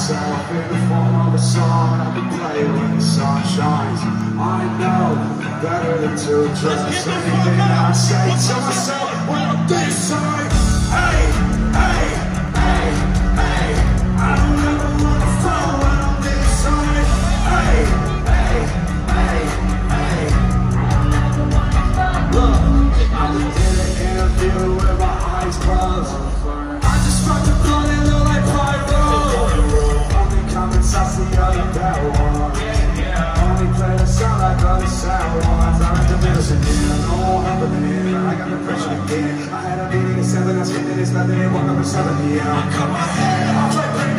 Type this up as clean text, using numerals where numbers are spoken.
myself in the form of a song I can play when the sun shines. I know better than to trust anything I say to myself when I'm this side. Hey, hey, hey, hey, I don't ever wanna fall when I'm this side. Hey, hey, hey, hey, look, I just did an interview with my eyes closed. I just fucked the blood and look like pyro. Only comments I see are the bad ones. Only play the sound like other sad ones. I'm at the middle again, no helping me in. I got the pressure again. I had a meeting at 7, I skipped it, it's nothing, woke up at 7 p.m. I cut my head off like